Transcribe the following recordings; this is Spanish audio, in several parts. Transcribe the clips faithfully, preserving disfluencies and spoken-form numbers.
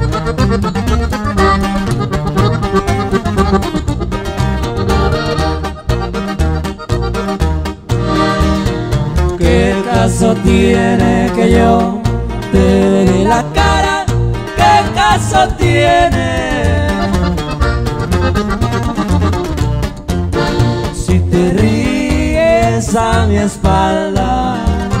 ¿Qué caso tiene que yo te dé la cara? ¿Qué caso tiene? Si te ríes a mi espalda,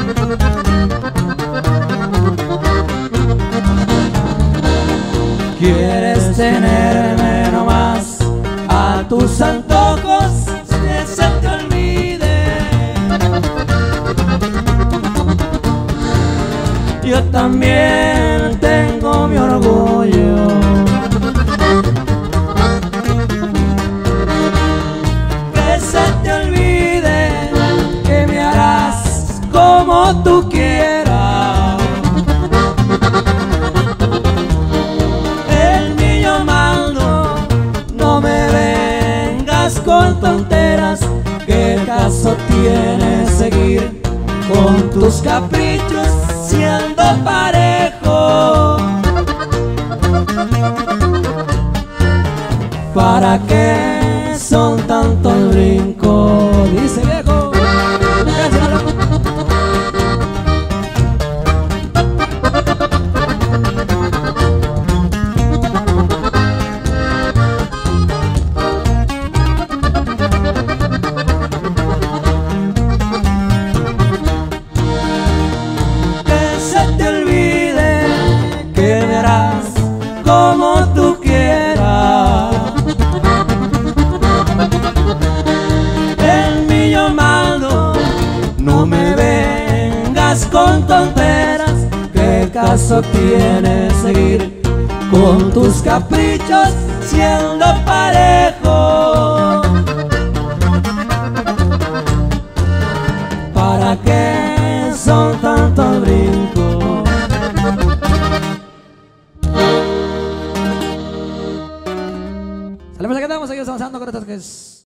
quieres tenerme nomás a tus antojos, que se te olvide. Yo también tengo mi orgullo, que se te olvide, que me harás como tú quieras. El niño malo, no me vengas con tonteras. ¿Qué caso tiene seguir con tus caprichos siendo parejo? ¿Para qué son tantos brincos? Dice viejo. Como tú quieras. El niño malo, no me vengas con tonteras. ¿Qué caso tiene seguir con tus caprichos siendo parejo? ¿Para qué son tantos brincos? Sale, pues aquí estamos, seguimos avanzando con estas que es